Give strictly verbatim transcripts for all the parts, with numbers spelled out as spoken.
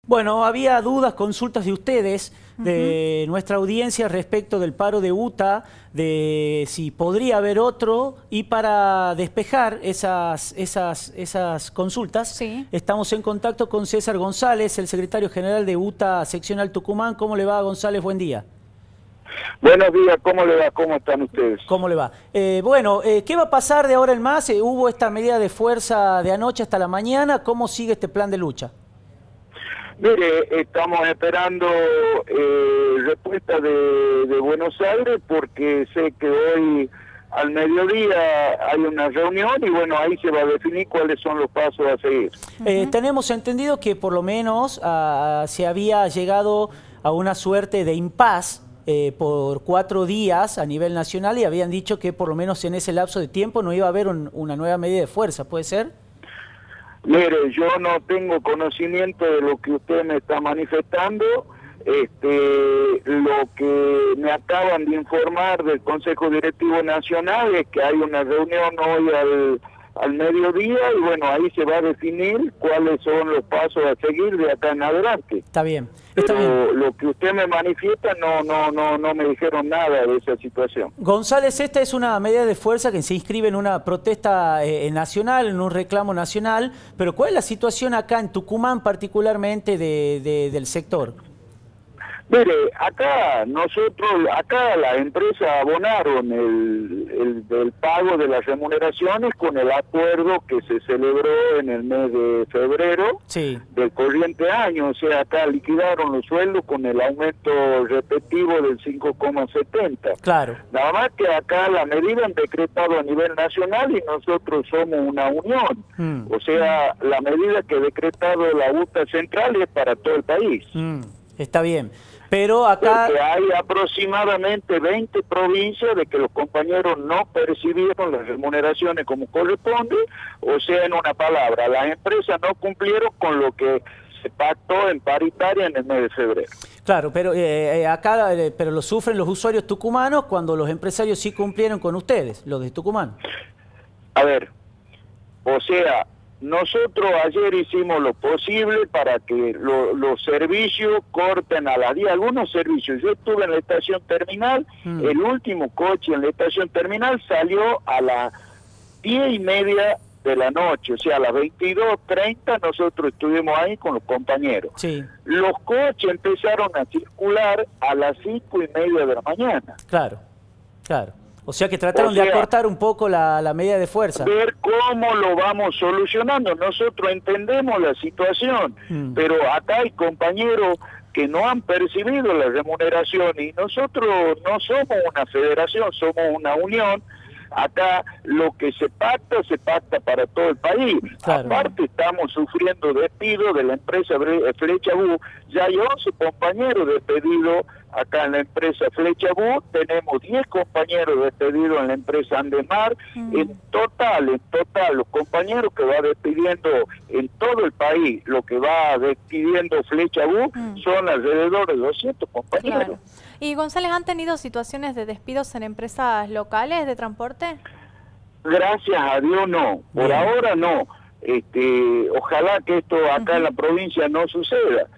Bueno, había dudas, consultas de ustedes, de uh-huh. nuestra audiencia respecto del paro de UTA, de si podría haber otro, y para despejar esas, esas, esas consultas, sí. estamos en contacto con César González, el secretario general de UTA Seccional Tucumán. ¿Cómo le va, González? Buen día. Buenos días, ¿cómo le va? ¿Cómo están ustedes? ¿Cómo le va? Eh, bueno, eh, ¿qué va a pasar de ahora en más? Eh, hubo esta medida de fuerza de anoche hasta la mañana. ¿Cómo sigue este plan de lucha? Mire, estamos esperando eh, respuesta de, de Buenos Aires porque sé que hoy al mediodía hay una reunión y bueno, ahí se va a definir cuáles son los pasos a seguir. Eh, uh-huh. Tenemos entendido que por lo menos uh, se había llegado a una suerte de impas eh, por cuatro días a nivel nacional y habían dicho que por lo menos en ese lapso de tiempo no iba a haber un, una nueva medida de fuerza, ¿puede ser? Mire, yo no tengo conocimiento de lo que usted me está manifestando. Este, lo que me acaban de informar del Consejo Directivo Nacional es que hay una reunión hoy al, al mediodía y bueno, ahí se va a definir cuáles son los pasos a seguir de acá en adelante. Está bien, está Pero bien. Lo que usted me manifiesta no, no, no, no me dijeron nada de esa situación. González, esta es una medida de fuerza que se inscribe en una protesta eh, nacional, en un reclamo nacional, pero ¿cuál es la situación acá en Tucumán particularmente de, de, del sector? Mire, acá nosotros, acá las empresas abonaron el, el, el pago de las remuneraciones con el acuerdo que se celebró en el mes de febrero sí. del corriente año. O sea, acá liquidaron los sueldos con el aumento repetitivo del cinco coma setenta. Claro. Nada más que acá la medida han decretado a nivel nacional y nosotros somos una unión. Mm. O sea, la medida que ha decretado la UTA Central es para todo el país. Mm. Está bien. Pero acá... Porque hay aproximadamente veinte provincias de que los compañeros no percibieron las remuneraciones como corresponde, o sea, en una palabra, las empresas no cumplieron con lo que se pactó en paritaria en el mes de febrero. Claro, pero eh, acá eh, pero lo sufren los usuarios tucumanos cuando los empresarios sí cumplieron con ustedes, los de Tucumán. A ver, o sea... Nosotros ayer hicimos lo posible para que lo, los servicios corten a las diez, algunos servicios. Yo estuve en la estación terminal, mm. el último coche en la estación terminal salió a las diez y media de la noche, o sea, a las veintidós treinta nosotros estuvimos ahí con los compañeros. Sí. Los coches empezaron a circular a las cinco y media de la mañana. Claro, claro. O sea que trataron o sea, de acortar un poco la, la medida de fuerza. Ver cómo lo vamos solucionando. Nosotros entendemos la situación, mm. pero acá hay compañeros que no han percibido la remuneración y nosotros no somos una federación, somos una unión. Acá lo que se pacta, se pacta para todo el país. Claro. Aparte estamos sufriendo despido de la empresa Flecha Bus. Ya hay once compañeros despedidos acá en la empresa Flecha Bus. Tenemos diez compañeros despedidos en la empresa Andemar. Mm. En total, en total, los compañeros que va despidiendo en todo el país, lo que va despidiendo Flecha Bus, mm. son alrededor de doscientos compañeros. Claro. Y González, ¿han tenido situaciones de despidos en empresas locales de transporte? Gracias a Dios no, por Bien. ahora no. Este, ojalá que esto acá uh-huh. en la provincia no suceda,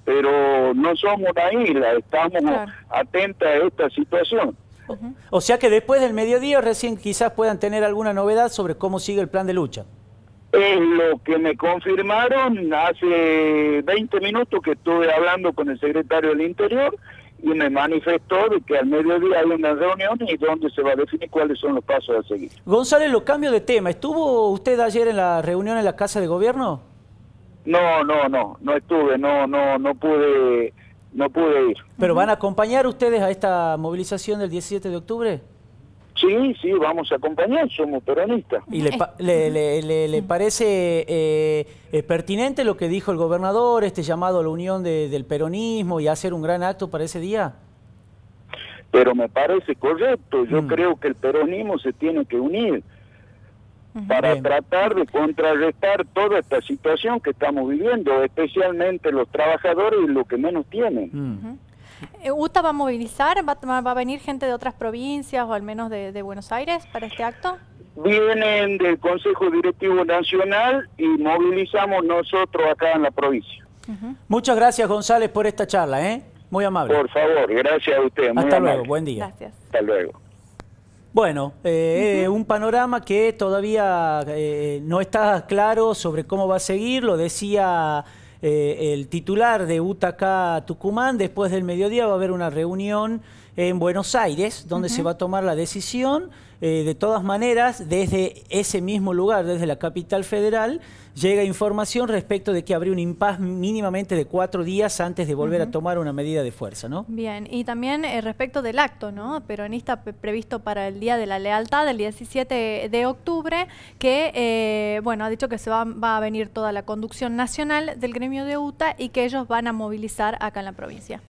pero no somos una isla, estamos claro. atentos a esta situación. Uh-huh. O sea que después del mediodía recién quizás puedan tener alguna novedad sobre cómo sigue el plan de lucha. Es lo que me confirmaron hace veinte minutos que estuve hablando con el secretario del Interior y me manifestó de que al mediodía hay una reunión y donde se va a definir cuáles son los pasos a seguir. González, lo cambio de tema. ¿Estuvo usted ayer en la reunión en la Casa de Gobierno? No, no, no, no estuve, no, no, no pude, no pude ir. ¿Pero van a acompañar ustedes a esta movilización del diecisiete de octubre? Sí, sí, vamos a acompañar, somos peronistas. ¿Y le, le, le, le, le parece eh, eh, pertinente lo que dijo el gobernador, este llamado a la unión de, del peronismo y hacer un gran acto para ese día? Pero me parece correcto, yo mm. creo que el peronismo se tiene que unir uh-huh. para Bien. tratar de contrarrestar toda esta situación que estamos viviendo, especialmente los trabajadores y los que menos tienen. Mm. Uh-huh. ¿UTA va a movilizar? ¿Va, ¿Va a venir gente de otras provincias o al menos de, de Buenos Aires para este acto? Vienen del Consejo Directivo Nacional y movilizamos nosotros acá en la provincia. Uh-huh. Muchas gracias, González, por esta charla, ¿eh? Muy amable. Por favor, gracias a usted. Muy Hasta amable. luego, buen día. Gracias. Hasta luego. Bueno, eh, uh-huh. un panorama que todavía eh, no está claro sobre cómo va a seguir, lo decía eh, el titular de U T A acá Tucumán. Después del mediodía va a haber una reunión en Buenos Aires, donde uh-huh. se va a tomar la decisión. Eh, de todas maneras, desde ese mismo lugar, desde la capital federal, llega información respecto de que habría un impas mínimamente de cuatro días antes de volver uh-huh. a tomar una medida de fuerza, ¿no? Bien, y también eh, respecto del acto, ¿no? Peronista previsto para el Día de la Lealtad, el diecisiete de octubre, que, eh, bueno, ha dicho que se va, va a venir toda la conducción nacional del gremio de U T A y que ellos van a movilizar acá en la provincia.